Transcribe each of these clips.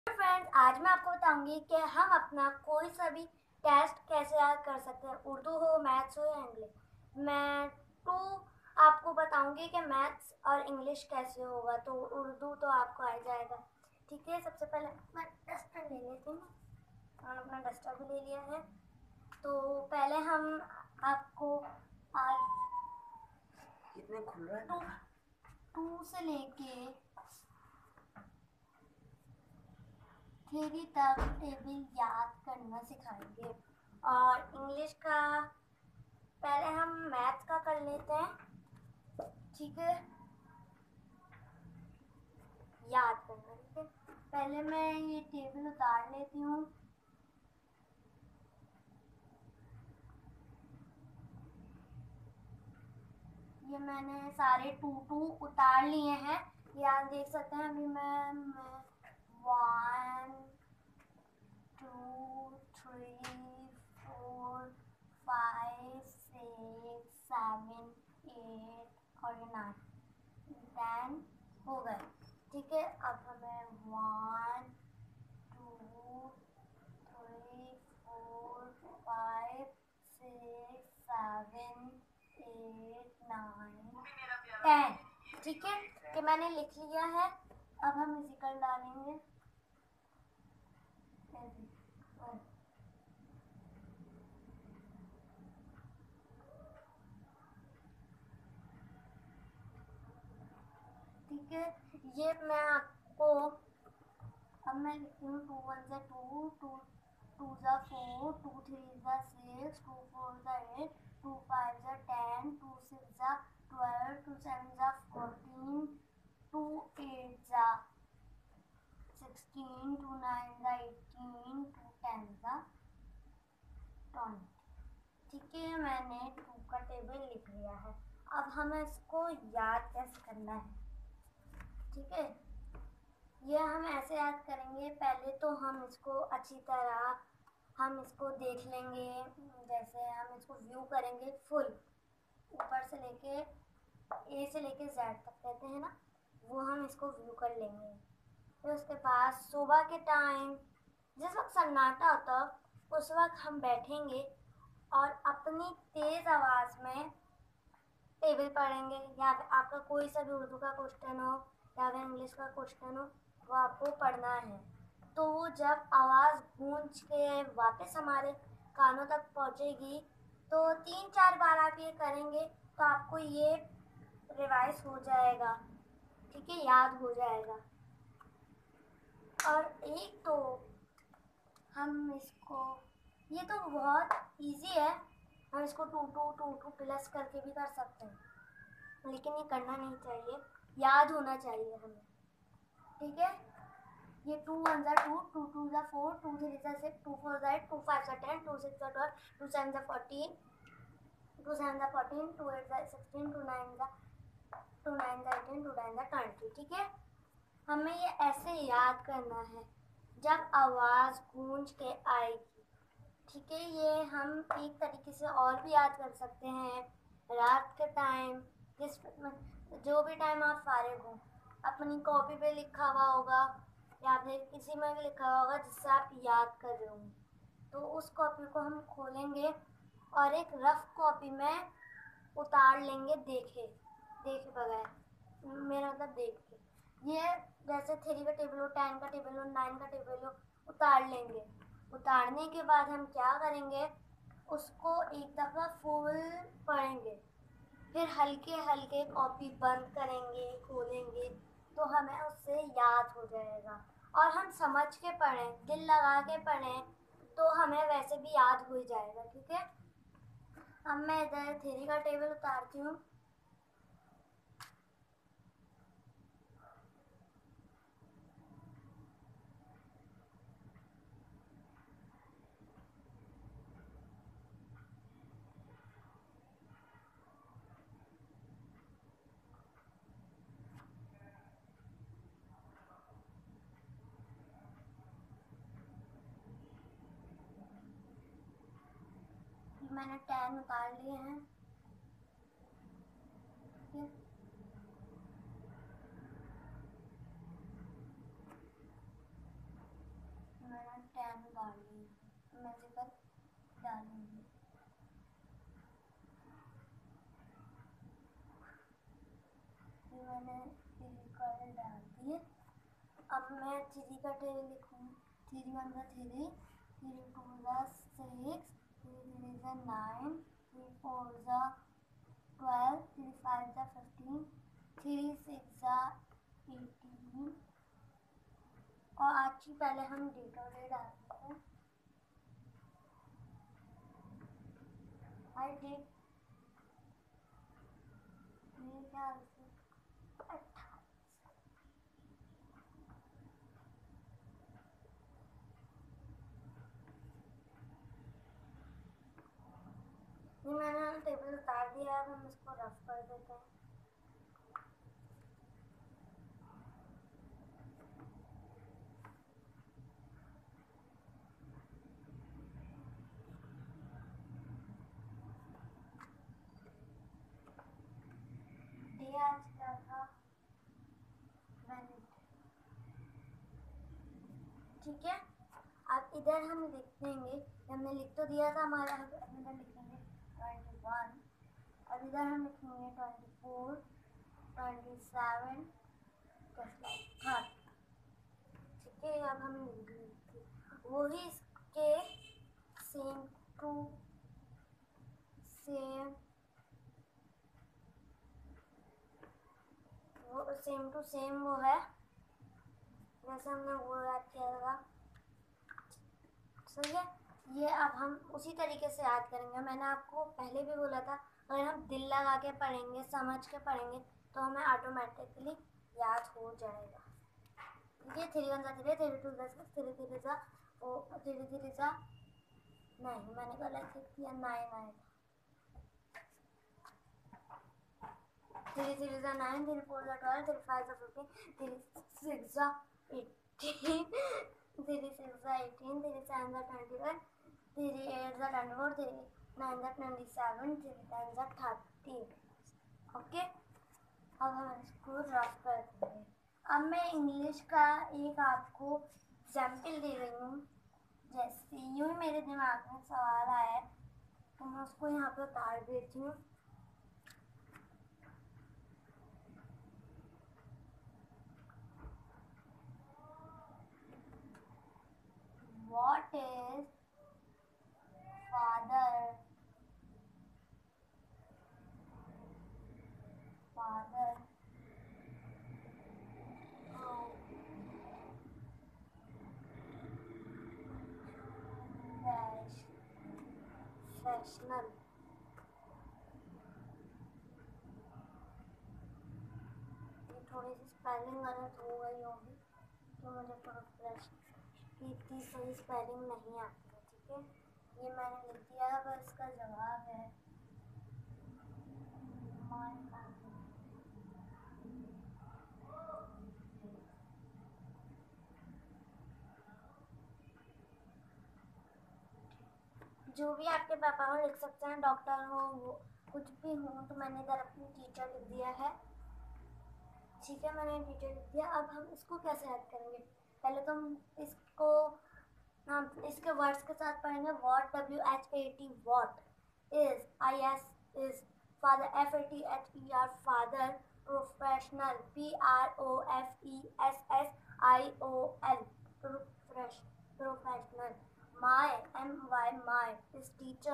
Friends, आज मैं आपको बताऊंगी कि हम अपना कोई सा भी टेस्ट कैसे याद कर सकते हैं, उर्दू हो, मैथ्स हो या इंग्लिश। मैं टू आपको बताऊंगी कि मैथ्स और इंग्लिश कैसे होगा, तो उर्दू तो आपको आ जाएगा। ठीक है, सबसे पहले मैं डस्टर ले लेती हूँ और अपना डस्टर भी ले लिया है। तो पहले हम आपको आज कितने खुल रहा है टू से लेके थ्री तक टेबल याद करना सिखाएंगे। और इंग्लिश का पहले हम मैथ्स का कर लेते हैं। ठीक है, याद करना। ठीक है, पहले मैं ये टेबल उतार लेती हूँ। ये मैंने सारे टू टू उतार लिए हैं। ये आप देख सकते हैं। अभी मैं 1 2 3 4 5 6 7 8 और 9 10 हो गए। ठीक है, अब हमें 1 2 3 4 5 6 7 8 9 10। ठीक है, कि मैंने लिख लिया है। अब हम इसी कर डालेंगे। ठीक है, ये मैं आपको अब मैं लिखती हूँ। 2 1 ज़ा 2 2 2 ज़ा 4 2 3 ज़ा 6 2 4 ज़ा 8 2 5 ज़ा 10 2 6 ज़ा 12 2 7 ज़ा 14 2 8 ज़ा 16 2 9 ज़ा 18 2 10 ज़ा 20। ठीक है, मैंने 2 का टेबल लिख लिया है। अब हमें इसको याद कैसे करना है। ठीक है, ये हम ऐसे याद करेंगे। पहले तो हम इसको अच्छी तरह हम इसको देख लेंगे। जैसे हम इसको व्यू करेंगे फुल, ऊपर से लेके ए से लेके जेड तक कहते हैं ना, वो हम इसको व्यू कर लेंगे। फिर उसके बाद सुबह के टाइम जिस वक्त सन्नाटा होता उस वक्त हम बैठेंगे और अपनी तेज़ आवाज़ में टेबल पढ़ेंगे। या फिर आपका कोई सा भी उर्दू का क्वेश्चन हो या फिर इंग्लिश का क्वेश्चन हो, वो आपको पढ़ना है। तो वो जब आवाज़ गूंज के वापस हमारे कानों तक पहुंचेगी, तो 3 4 बार आप ये करेंगे तो आपको ये रिवाइज हो जाएगा। ठीक है, याद हो जाएगा। और एक तो हम इसको, ये तो बहुत इजी है, हम इसको 2 2 2 2 प्लस करके भी कर सकते हैं, लेकिन ये करना नहीं चाहिए, याद होना चाहिए हमें। ठीक है, ये 2 1 ज़ा 2 2 2 ज़ा 4 2 3 ज़ा 6 2 4 ज़ा 8 2 5 ज़ा 10 2 6 ज़ा 12 2 7 ज़ा 14 2 7 ज़ा 14 2 8 ज़ा 16 2 9 ज़ा 18 2 9 ज़ा 20। ठीक है, हमें ये ऐसे याद करना है जब आवाज़ गूंज के आएगी। ठीक है, ये हम एक तरीके से और भी याद कर सकते हैं। रात के टाइम, जिस जो भी टाइम आप फारिग हो, अपनी कॉपी पे लिखा हुआ होगा या फिर किसी में भी लिखा हुआ होगा जिससे आप याद कर रहे होंगे, तो उस कॉपी को हम खोलेंगे और एक रफ कॉपी में उतार लेंगे, देखे देखे बगैर, मेरा मतलब देख के। ये जैसे 3 का टेबल हो, 10 का टेबल हो, 9 का टेबल हो, उतार लेंगे। उतारने के बाद हम क्या करेंगे, उसको एक दफ़ा फुल पढ़ेंगे, फिर हल्के हल्के कॉपी बंद करेंगे, खोलेंगे, तो हमें उससे याद हो जाएगा। और हम समझ के पढ़ें, दिल लगा के पढ़ें, तो हमें वैसे भी याद हो ही जाएगा। ठीक है, अब मैं इधर 3 का टेबल उतारती हूँ। मैंने 10 उतार लिए हैं। ठीक है, कैन डालूंगी, म्यूजिकल डालूंगी। मैंने फिजिकल डाल दिए। अब मैं थ्री का टेबल लिखूंगी। 3 1 3, 3 2 6, 3 3 9, 3 4 12, 3 5 15, 3 6 18। और आज ही पहले हम डेट और डे डाल देते हैं। आई डेट मेरे ख्याल से 28। ये मैंने टेबल उतार दिया है, अब हम इसको रफ कर देते हैं। डे आज क्या था? वेडनेसडे। ठीक है, अब इधर हम लिख देंगे, हमने लिख तो दिया था हमारा, इधर लिखेंगे 21। अब इधर हम लिखेंगे 24, 27, 30। ठीक है, अब हम वही इसके सेम टू सेम वो है जैसे हमने वो याद किया था। सही है, ये अब हम उसी तरीके से याद करेंगे। मैंने आपको पहले भी बोला था, अगर हम दिल लगा के पढ़ेंगे, समझ के पढ़ेंगे, तो हमें ऑटोमेटिकली याद हो जाएगा। ये 3 1 3, 3 2 6, 3 3 3 3 नहीं, मैंने गलत किया, 9 आया। 3 3 9, 3 4 12, 3 5 15, 3 6 18, 3 6 18, 3 7 21, 3 8 24, 3 9 27, 3 10 30। ओके, अब हम इसको रफ कर देंगे। अब मैं इंग्लिश का एक आपको एग्जाम्पल दे रही हूँ। जैसे यूँ ही मेरे दिमाग में सवाल आया है, तो मैं उसको यहाँ पे उतार देती हूँ। What is father professional? ये थोड़ी सी स्पेलिंग गलत हो गई होगी, तो मुझे प्रोफेशनल इतनी सही स्पेलिंग नहीं आती है। ठीक है, ये मैंने लिख दिया है, पर इसका जवाब है जो भी आपके पापा हो लिख सकते हैं, डॉक्टर हो, वो कुछ भी हो। तो मैंने इधर अपनी टीचर लिख दिया है। ठीक है, मैंने टीचर लिख दिया। अब हम इसको कैसे याद करेंगे? पहले तो हम इसके वर्ड्स के साथ पढ़ेंगे। What, WHAT, what is, IS is, father, FATHER, father, professional, PROFESSIOL, professional, my, MY, my is teacher,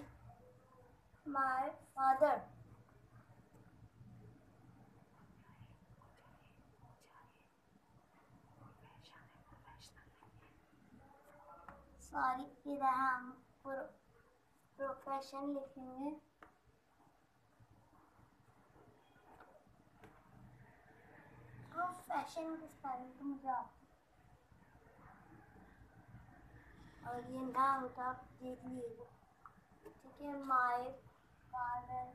my father. Sorry, इधर हम प्रोफेशन लिखेंगे। प्रोफेशन की स्पेलिंग तो मुझे आती, और ये ना होता आप देख लीजिए। ठीक है, माय फादर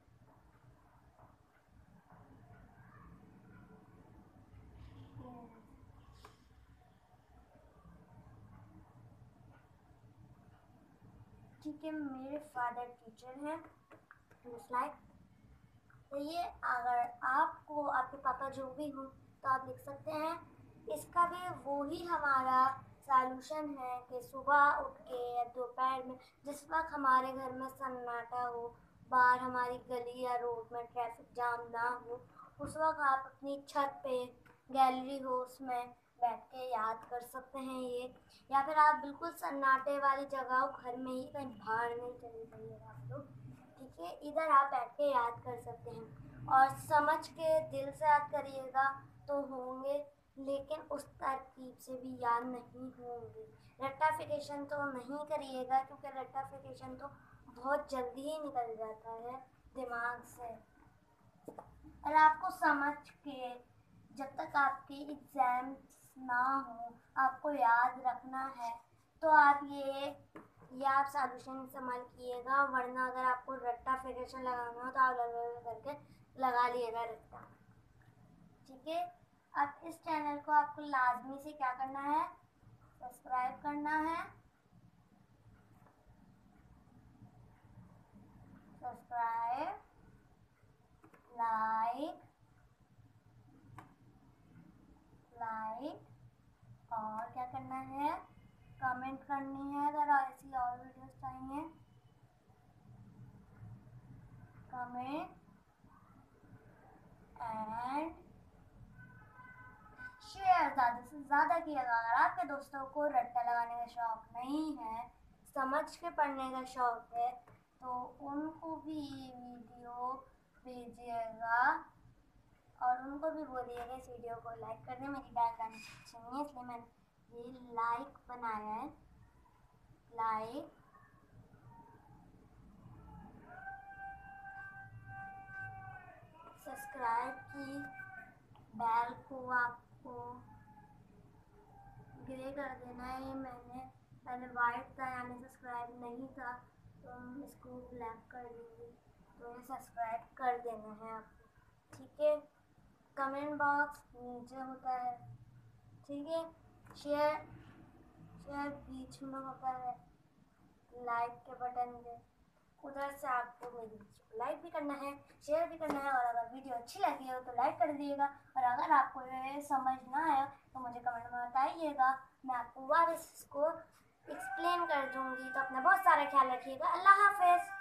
ठीक है, मेरे फादर टीचर हैं। लाइक तो ये अगर आपको आपके पापा जो भी हो तो आप लिख सकते हैं। इसका भी वो ही हमारा सॉल्यूशन है कि सुबह उठ के या दोपहर में जिस वक्त हमारे घर में सन्नाटा हो, बाहर हमारी गली या रोड में ट्रैफिक जाम ना हो, उस वक्त आप अपनी छत पे गैलरी हो उसमें बैठ के याद कर सकते हैं ये। या फिर आप बिल्कुल सन्नाटे वाली जगह हो, घर में ही, कहीं बाहर नहीं चले जाइएगा आप लोग, ठीक है। इधर आप बैठ के याद कर सकते हैं और समझ के दिल से याद करिएगा तो होंगे, लेकिन उस तरकीब से भी याद नहीं होंगे। रट्टाफिकेशन तो नहीं करिएगा, क्योंकि रट्टाफिकेशन तो बहुत जल्दी ही निकल जाता है दिमाग से। और आपको समझ के, जब तक आपके एग्ज़ाम्स ना हो, आपको याद रखना है, तो आप ये आप सॉल्यूशन इस्तेमाल कीजिएगा। वरना अगर आपको रट्टाफिकेशन लगाना हो तो आप करके लगा लिएगा रट्टा, ठीक है। अब इस चैनल को आपको लाजमी से क्या करना है, सब्सक्राइब करना है, सब्सक्राइब, लाइक और क्या करना है, कमेंट करनी है। अगर ऐसी और वीडियोस चाहिए, कमेंट एंड शेयर ज़्यादा से ज़्यादा किएगा। अगर आपके दोस्तों को रट्टा लगाने का शौक़ नहीं है, समझ के पढ़ने का शौक़ है, तो उनको भी ये वीडियो भेजिएगा और उनको भी बोलिएगा इस वीडियो को लाइक करने। मेरी डायग्राम अच्छी नहीं है इसलिए मैंने ये लाइक बनाया है, लाइक, सब्सक्राइब की बेल को आपको ग्रे कर देना है। मैंने पहले वाइट था यानी सब्सक्राइब नहीं था, तो हम इसको ब्लैक कर देंगे, तो ये सब्सक्राइब कर देना है आपको, ठीक है। कमेंट बॉक्स नीचे होता है, ठीक है। शेयर बीच में होता है, लाइक के बटन पे, उधर से आपको मेरी वीडियो को लाइक भी करना है, शेयर भी करना है। और अगर वीडियो अच्छी लगी हो तो लाइक कर दीजिएगा। और अगर आपको ये समझ ना आया तो मुझे कमेंट में बताइएगा, मैं आपको वापस इसको एक्सप्लेन कर दूँगी। तो अपना बहुत सारा ख्याल रखिएगा। अल्लाह हाफ़िज़।